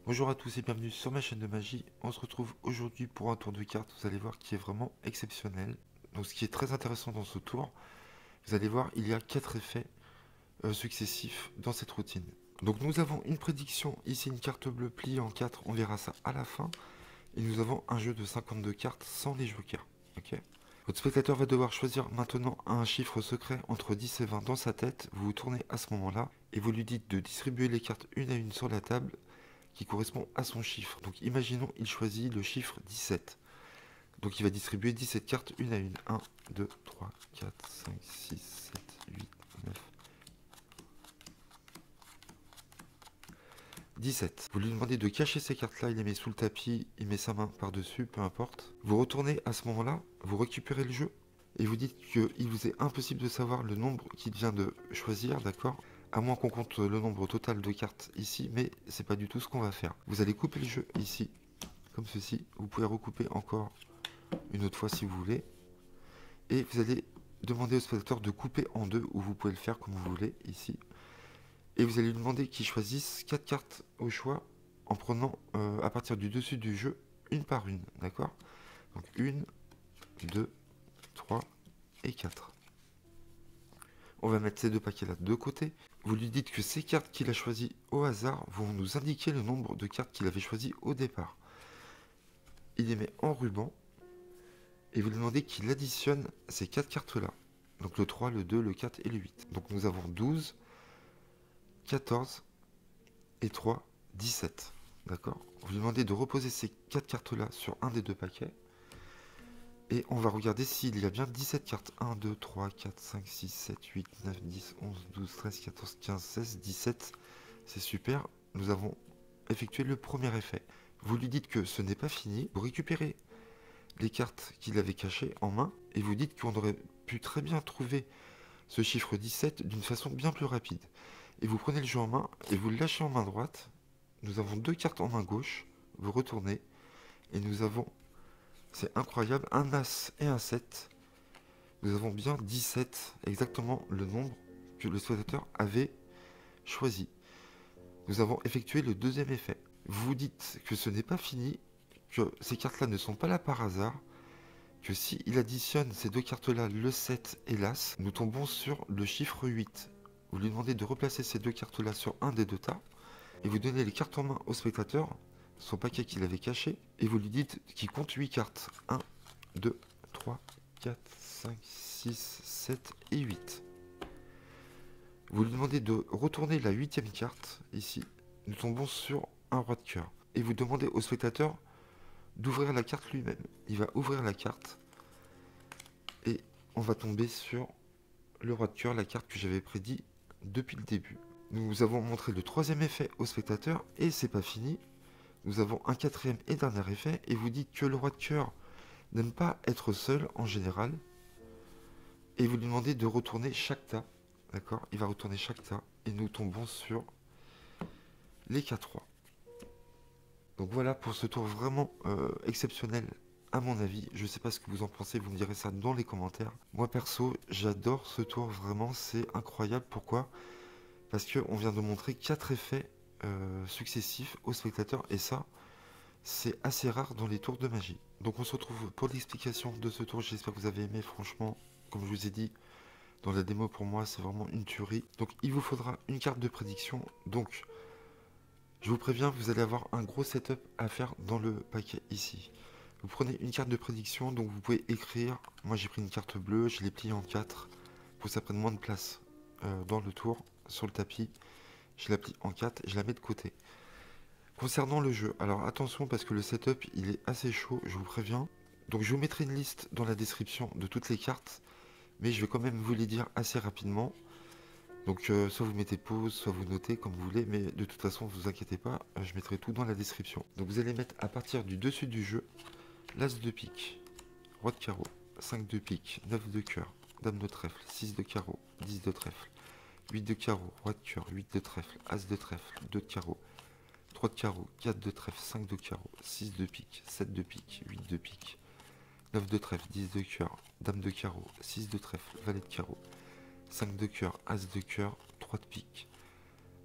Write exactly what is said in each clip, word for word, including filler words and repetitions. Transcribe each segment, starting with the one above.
Bonjour à tous et bienvenue sur ma chaîne de magie. On se retrouve aujourd'hui pour un tour de cartes, vous allez voir, qui est vraiment exceptionnel. Donc ce qui est très intéressant dans ce tour, vous allez voir, il y a quatre effets euh, successifs dans cette routine. Donc nous avons une prédiction, ici une carte bleue pliée en quatre, on verra ça à la fin. Et nous avons un jeu de cinquante-deux cartes sans les jokers. Okay. Votre spectateur va devoir choisir maintenant un chiffre secret entre dix et vingt dans sa tête. Vous vous tournez à ce moment-là et vous lui dites de distribuer les cartes une à une sur la table qui correspond à son chiffre. Donc imaginons il choisit le chiffre dix-sept. Donc il va distribuer dix-sept cartes une à une. un, deux, trois, quatre, cinq, six, sept, huit, neuf, dix-sept. Vous lui demandez de cacher ces cartes-là, il les met sous le tapis, il met sa main par-dessus, peu importe. Vous retournez à ce moment-là, vous récupérez le jeu, et vous dites qu'il vous est impossible de savoir le nombre qu'il vient de choisir, d'accord? À moins qu'on compte le nombre total de cartes ici, mais c'est pas du tout ce qu'on va faire. Vous allez couper le jeu ici, comme ceci. Vous pouvez recouper encore une autre fois si vous voulez. Et vous allez demander au spectateur de couper en deux, ou vous pouvez le faire comme vous voulez, ici. Et vous allez lui demander qu'il choisisse quatre cartes au choix, en prenant euh, à partir du dessus du jeu, une par une, d'accord? Donc une, deux, trois et quatre. On va mettre ces deux paquets-là de côté. Vous lui dites que ces cartes qu'il a choisies au hasard vont nous indiquer le nombre de cartes qu'il avait choisies au départ. Il les met en ruban. Et vous lui demandez qu'il additionne ces quatre cartes-là. Donc le trois, le deux, le quatre et le huit. Donc nous avons douze, quatorze et trois, dix-sept. D'accord? Vous lui demandez de reposer ces quatre cartes-là sur un des deux paquets. Et on va regarder s'il y a bien dix-sept cartes. un, deux, trois, quatre, cinq, six, sept, huit, neuf, dix, onze, douze, treize, quatorze, quinze, seize, dix-sept. C'est super. Nous avons effectué le premier effet. Vous lui dites que ce n'est pas fini. Vous récupérez les cartes qu'il avait cachées en main. Et vous dites qu'on aurait pu très bien trouver ce chiffre dix-sept d'une façon bien plus rapide. Et vous prenez le jeu en main et vous le lâchez en main droite. Nous avons deux cartes en main gauche. Vous retournez. Et nous avons... C'est incroyable, un as et un sept. Nous avons bien dix-sept, exactement le nombre que le spectateur avait choisi. Nous avons effectué le deuxième effet. Vous vous dites que ce n'est pas fini, que ces cartes-là ne sont pas là par hasard, que si il additionne ces deux cartes-là, le sept et l'as, nous tombons sur le chiffre huit. Vous lui demandez de replacer ces deux cartes-là sur un des deux tas, et vous donnez les cartes en main au spectateur, son paquet qu'il avait caché, et vous lui dites qu'il compte huit cartes. un, deux, trois, quatre, cinq, six, sept et huit. Vous lui demandez de retourner la huitième carte, ici. Nous tombons sur un roi de cœur. Et vous demandez au spectateur d'ouvrir la carte lui-même. Il va ouvrir la carte, et on va tomber sur le roi de cœur, la carte que j'avais prédit depuis le début. Nous avons montré le troisième effet au spectateur, et c'est pas fini. Nous avons un quatrième et dernier effet, et vous dites que le roi de cœur n'aime pas être seul en général, et vous lui demandez de retourner chaque tas, d'accord? Il va retourner chaque tas, et nous tombons sur les quatre rois. Donc voilà pour ce tour vraiment euh, exceptionnel à mon avis. Je sais pas ce que vous en pensez, vous me direz ça dans les commentaires. Moi perso, j'adore ce tour, vraiment, c'est incroyable. Pourquoi? Parce qu'on vient de montrer quatre effets euh, successifs au spectateur, et ça, c'est assez rare dans les tours de magie. Donc on se retrouve pour l'explication de ce tour. J'espère que vous avez aimé. Franchement, comme je vous ai dit dans la démo, pour moi c'est vraiment une tuerie. Donc il vous faudra une carte de prédiction. Donc je vous préviens, vous allez avoir un gros setup à faire dans le paquet ici. Vous prenez une carte de prédiction, donc vous pouvez écrire. Moi j'ai pris une carte bleue, je l'ai pliée en quatre pour que ça prenne moins de place euh, dans le tour, sur le tapis. Je la plie en quatre et je la mets de côté. Concernant le jeu, alors attention parce que le setup il est assez chaud, je vous préviens. Donc je vous mettrai une liste dans la description de toutes les cartes, mais je vais quand même vous les dire assez rapidement. Donc euh, soit vous mettez pause, soit vous notez comme vous voulez, mais de toute façon vous inquiétez pas, je mettrai tout dans la description. Donc vous allez mettre à partir du dessus du jeu, l'as de pique, roi de carreau, cinq de pique, neuf de cœur, dame de trèfle, six de carreau, dix de trèfle, huit de carreau, roi de cœur, huit de trèfle, as de trèfle, deux de carreau, trois de carreau, quatre de trèfle, cinq de carreau, six de pique, sept de pique, huit de pique, neuf de trèfle, dix de cœur, dame de carreau, six de trèfle, valet de carreau, cinq de cœur, as de cœur, trois de pique,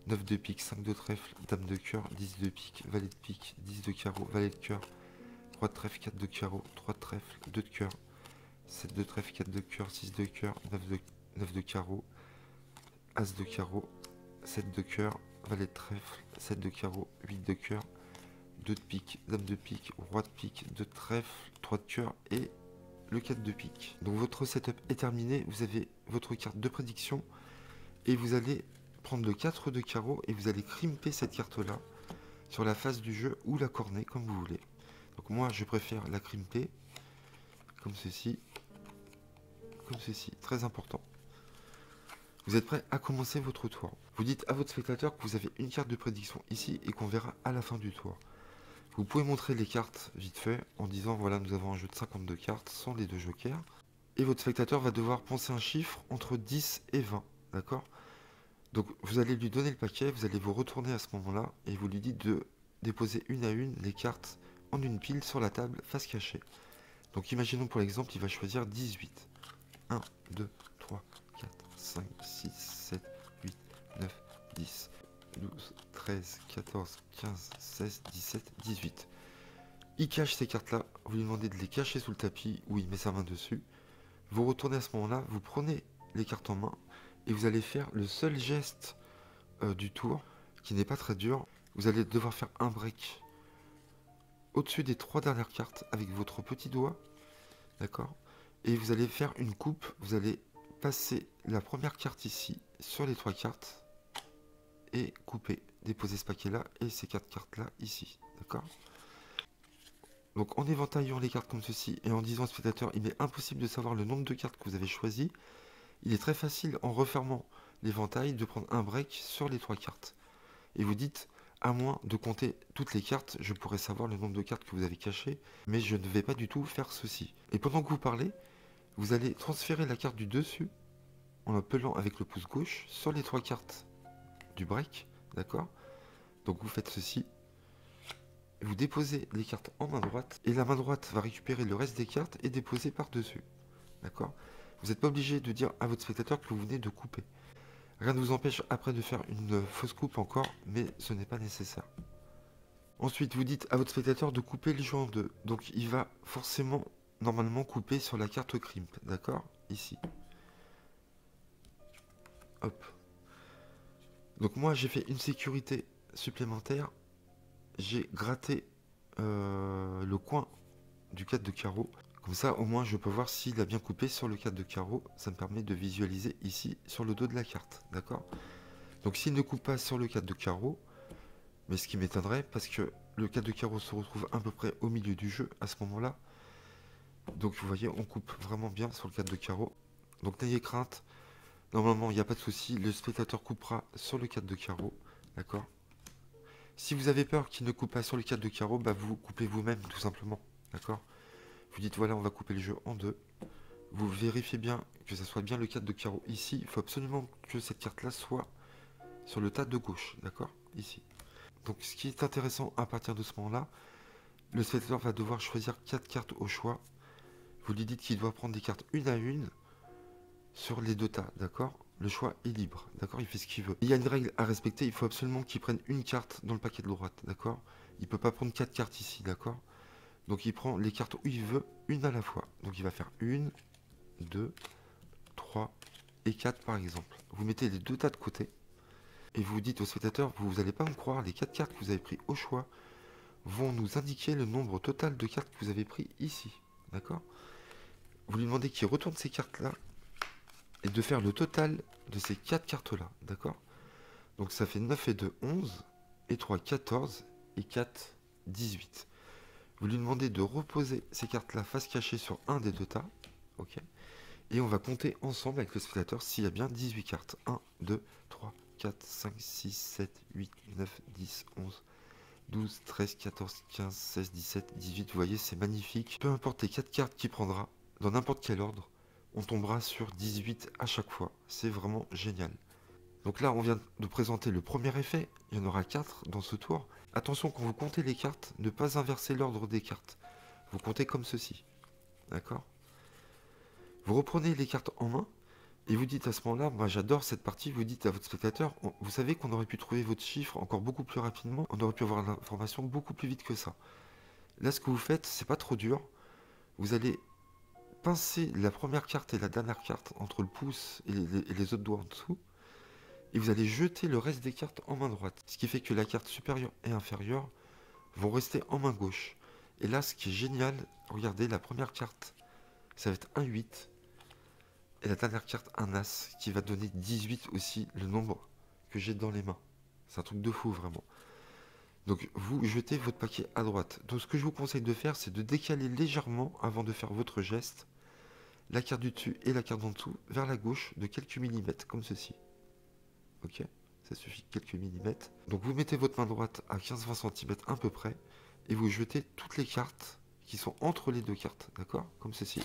neuf de pique, cinq de trèfle, dame de cœur, dix de pique, valet de pique, dix de carreau, valet de cœur, trois de trèfle, quatre de carreau, trois de trèfle, deux de cœur, sept de trèfle, quatre de cœur, six de cœur, neuf de, neuf de carreau, as de carreau, sept de cœur, valet de trèfle, sept de carreau, huit de cœur, deux de pique, dame de pique, roi de pique, deux de trèfle, trois de cœur et le quatre de pique. Donc votre setup est terminé, vous avez votre carte de prédiction et vous allez prendre le quatre de carreau et vous allez crimper cette carte là sur la face du jeu ou la corner comme vous voulez. Donc moi je préfère la crimper comme ceci, comme ceci, très important. Vous êtes prêt à commencer votre tour. Vous dites à votre spectateur que vous avez une carte de prédiction ici et qu'on verra à la fin du tour. Vous pouvez montrer les cartes vite fait en disant voilà nous avons un jeu de cinquante-deux cartes sans les deux jokers. Et votre spectateur va devoir penser un chiffre entre dix et vingt, d'accord? Donc vous allez lui donner le paquet, vous allez vous retourner à ce moment-là et vous lui dites de déposer une à une les cartes en une pile sur la table face cachée. Donc imaginons pour l'exemple il va choisir dix-huit. un, deux, trois, quatre, cinq, six, sept, huit, neuf, dix, douze, treize, quatorze, quinze, seize, dix-sept, dix-huit. Il cache ces cartes-là, vous lui demandez de les cacher sous le tapis ou il met sa main dessus. Vous retournez à ce moment-là, vous prenez les cartes en main et vous allez faire le seul geste euh, du tour qui n'est pas très dur. Vous allez devoir faire un break au-dessus des trois dernières cartes avec votre petit doigt, d'accord? Et vous allez faire une coupe, vous allez passer la première carte ici sur les trois cartes et couper, déposer ce paquet là et ces quatre cartes là ici, d'accord? Donc en éventaillant les cartes comme ceci et en disant au spectateur il est impossible de savoir le nombre de cartes que vous avez choisi, il est très facile en refermant l'éventail de prendre un break sur les trois cartes. Et vous dites à moins de compter toutes les cartes, je pourrais savoir le nombre de cartes que vous avez cachées, mais je ne vais pas du tout faire ceci. Et pendant que vous parlez, vous allez transférer la carte du dessus en appelant avec le pouce gauche sur les trois cartes du break, d'accord? Donc vous faites ceci, vous déposez les cartes en main droite et la main droite va récupérer le reste des cartes et déposer par-dessus, d'accord? Vous n'êtes pas obligé de dire à votre spectateur que vous venez de couper. Rien ne vous empêche après de faire une fausse coupe encore, mais ce n'est pas nécessaire. Ensuite, vous dites à votre spectateur de couper le jeu en deux. Donc il va forcément, normalement, couper sur la carte crimp, d'accord? Ici. Hop. Donc moi, j'ai fait une sécurité supplémentaire. J'ai gratté euh, le coin du quatre de carreau. Comme ça, au moins, je peux voir s'il a bien coupé sur le quatre de carreau. Ça me permet de visualiser ici, sur le dos de la carte. D'accord? Donc, s'il ne coupe pas sur le quatre de carreau, mais ce qui m'étonnerait, parce que le quatre de carreau se retrouve à peu près au milieu du jeu à ce moment-là. Donc, vous voyez, on coupe vraiment bien sur le quatre de carreau. Donc, n'ayez crainte. Normalement, il n'y a pas de souci. Le spectateur coupera sur le quatre de carreau. D'accord? Si vous avez peur qu'il ne coupe pas sur le quatre de carreau, bah, vous coupez vous-même, tout simplement. D'accord? Vous dites voilà on va couper le jeu en deux. Vous vérifiez bien que ça soit bien le quatre de carreau ici. Il faut absolument que cette carte là soit sur le tas de gauche, d'accord? Ici. Donc ce qui est intéressant à partir de ce moment là, le spectateur va devoir choisir quatre cartes au choix. Vous lui dites qu'il doit prendre des cartes une à une sur les deux tas, d'accord? Le choix est libre, d'accord? Il fait ce qu'il veut. Il y a une règle à respecter, il faut absolument qu'il prenne une carte dans le paquet de droite, d'accord? Il ne peut pas prendre quatre cartes ici, d'accord? Donc il prend les cartes où il veut, une à la fois. Donc il va faire une, deux, trois et quatre par exemple. Vous mettez les deux tas de côté et vous dites au spectateur, vous n'allez pas me croire, les quatre cartes que vous avez pris au choix vont nous indiquer le nombre total de cartes que vous avez pris ici. D'accord? Vous lui demandez qu'il retourne ces cartes-là et de faire le total de ces quatre cartes-là. D'accord? Donc ça fait neuf et deux, onze, et trois, quatorze, et quatre, dix-huit. Vous lui demandez de reposer ces cartes-là face cachée sur un des deux tas. Ok. Et on va compter ensemble avec le spectateur s'il y a bien dix-huit cartes. un, deux, trois, quatre, cinq, six, sept, huit, neuf, dix, onze, douze, treize, quatorze, quinze, seize, dix-sept, dix-huit. Vous voyez, c'est magnifique. Peu importe les quatre cartes qu'il prendra, dans n'importe quel ordre, on tombera sur dix-huit à chaque fois. C'est vraiment génial. Donc là, on vient de présenter le premier effet. Il y en aura quatre dans ce tour. Attention, quand vous comptez les cartes, ne pas inverser l'ordre des cartes. Vous comptez comme ceci. D'accord? Vous reprenez les cartes en main. Et vous dites à ce moment-là, moi j'adore cette partie, vous dites à votre spectateur, on- vous savez qu'on aurait pu trouver votre chiffre encore beaucoup plus rapidement, on aurait pu avoir l'information beaucoup plus vite que ça. Là, ce que vous faites, c'est pas trop dur. Vous allez pincer la première carte et la dernière carte entre le pouce et les, et les autres doigts en dessous, et vous allez jeter le reste des cartes en main droite. Ce qui fait que la carte supérieure et inférieure vont rester en main gauche. Et là, ce qui est génial, regardez, la première carte, ça va être un huit. Et la dernière carte, un As, qui va donner dix-huit aussi, le nombre que j'ai dans les mains. C'est un truc de fou, vraiment. Donc, vous jetez votre paquet à droite. Donc, ce que je vous conseille de faire, c'est de décaler légèrement, avant de faire votre geste, la carte du dessus et la carte d'en dessous, vers la gauche de quelques millimètres, comme ceci. Ok? Ça suffit, quelques millimètres. Donc, vous mettez votre main droite à quinze à vingt centimètres à peu près, et vous jetez toutes les cartes qui sont entre les deux cartes, d'accord? Comme ceci.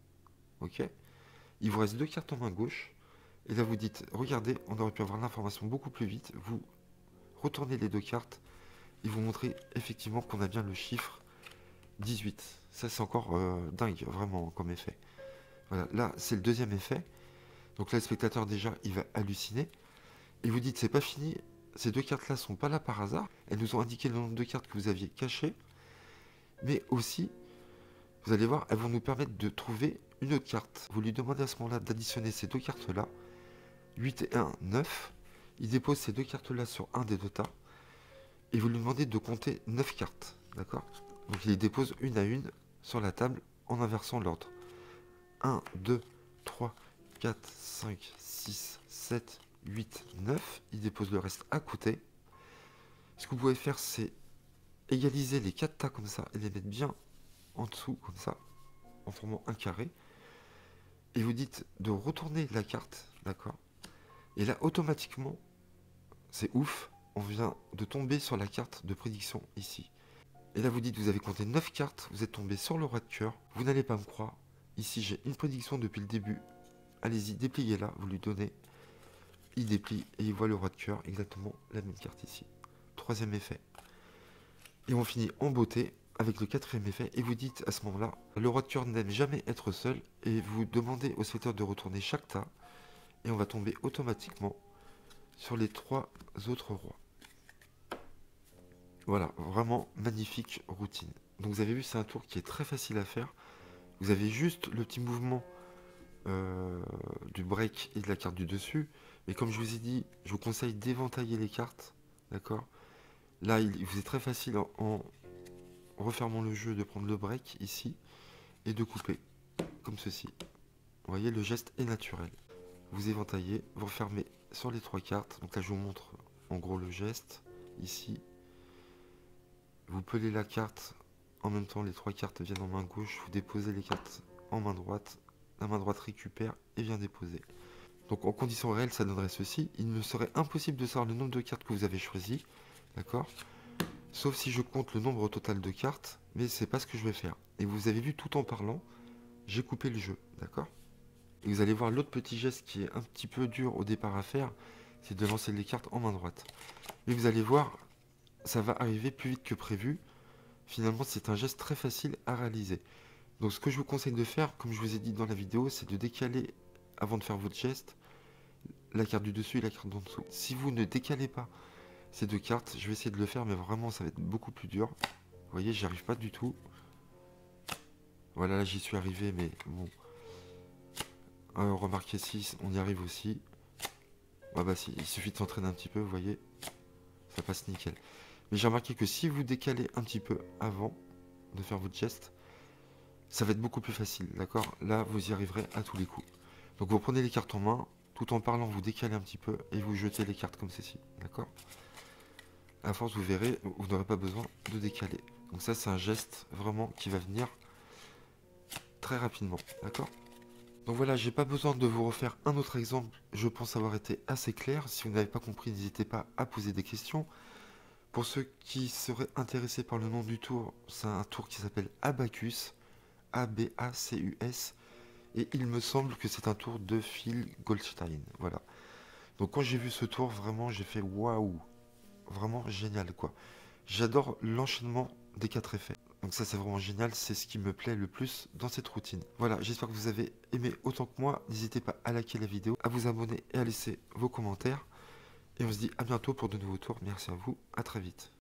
Ok? Il vous reste deux cartes en main gauche. Et là, vous dites, regardez, on aurait pu avoir l'information beaucoup plus vite. Vous retournez les deux cartes et vous montrez effectivement qu'on a bien le chiffre dix-huit. Ça, c'est encore euh, dingue, vraiment, comme effet. Voilà, là, c'est le deuxième effet. Donc là, le spectateur, déjà, il va halluciner. Et vous dites, c'est pas fini. Ces deux cartes-là sont pas là par hasard. Elles nous ont indiqué le nombre de cartes que vous aviez cachées. Mais aussi, vous allez voir, elles vont nous permettre de trouver une autre carte. Vous lui demandez à ce moment-là d'additionner ces deux cartes-là. huit et un, neuf. Il dépose ces deux cartes-là sur un des deux tas. Et vous lui demandez de compter neuf cartes. D'accord? Donc il les dépose une à une sur la table en inversant l'ordre. un, deux, trois, quatre, cinq, six, sept, huit, neuf. Il dépose le reste à côté. Ce que vous pouvez faire, c'est égaliser les quatre tas comme ça et les mettre bien en dessous, comme ça, en formant un carré. Et vous dites de retourner la carte, d'accord? Et là, automatiquement, c'est ouf, on vient de tomber sur la carte de prédiction ici. Et là, vous dites, vous avez compté neuf cartes, vous êtes tombé sur le roi de cœur, vous n'allez pas me croire. Ici, j'ai une prédiction depuis le début. Allez-y, dépliez-la, vous lui donnez. Il déplie et il voit le roi de cœur, exactement la même carte ici. Troisième effet. Et on finit en beauté avec le quatrième effet. Et vous dites à ce moment-là, le roi de cœur n'aime jamais être seul. Et vous demandez au spectateur de retourner chaque tas. Et on va tomber automatiquement sur les trois autres rois. Voilà, vraiment magnifique routine. Donc vous avez vu, c'est un tour qui est très facile à faire. Vous avez juste le petit mouvement euh, du break et de la carte du dessus. Mais comme je vous ai dit, je vous conseille d'éventailler les cartes. D'accord? Là, il vous est très facile en, en refermant le jeu de prendre le break ici et de couper, comme ceci. Vous voyez, le geste est naturel. Vous éventaillez, vous refermez sur les trois cartes. Donc là, je vous montre en gros le geste ici. Vous pelez la carte, en même temps les trois cartes viennent en main gauche, vous déposez les cartes en main droite, la main droite récupère et vient déposer. Donc en condition réelle, ça donnerait ceci. Il me serait impossible de savoir le nombre de cartes que vous avez choisi, d'accord? Sauf si je compte le nombre total de cartes, mais c'est pas ce que je vais faire. Et vous avez vu, tout en parlant, j'ai coupé le jeu, d'accord? Et vous allez voir l'autre petit geste qui est un petit peu dur au départ à faire, c'est de lancer les cartes en main droite. Mais vous allez voir, ça va arriver plus vite que prévu. Finalement, c'est un geste très facile à réaliser. Donc ce que je vous conseille de faire, comme je vous ai dit dans la vidéo, c'est de décaler, avant de faire votre geste, la carte du dessus et la carte d'en dessous. Si vous ne décalez pas ces deux cartes, je vais essayer de le faire, mais vraiment, ça va être beaucoup plus dur. Vous voyez, j'y arrive pas du tout. Voilà, là, j'y suis arrivé, mais bon. Euh, remarquez si on y arrive aussi. Ah bah si, il suffit de s'entraîner un petit peu, vous voyez. Ça passe nickel. Mais j'ai remarqué que si vous décalez un petit peu avant de faire votre geste, ça va être beaucoup plus facile, d'accord? Là, vous y arriverez à tous les coups. Donc vous prenez les cartes en main, tout en parlant, vous décalez un petit peu et vous jetez les cartes comme ceci, d'accord? À force, vous verrez, vous n'aurez pas besoin de décaler. Donc ça, c'est un geste vraiment qui va venir très rapidement, d'accord? Donc voilà, j'ai pas besoin de vous refaire un autre exemple. Je pense avoir été assez clair. Si vous n'avez pas compris, n'hésitez pas à poser des questions. Pour ceux qui seraient intéressés par le nom du tour, c'est un tour qui s'appelle Abacus. A B A C U S. Et il me semble que c'est un tour de Phil Goldstein. Voilà. Donc quand j'ai vu ce tour, vraiment, j'ai fait waouh. Vraiment génial, quoi. J'adore l'enchaînement des quatre effets. Donc ça c'est vraiment génial, c'est ce qui me plaît le plus dans cette routine. Voilà, j'espère que vous avez aimé autant que moi. N'hésitez pas à liker la vidéo, à vous abonner et à laisser vos commentaires. Et on se dit à bientôt pour de nouveaux tours. Merci à vous, à très vite.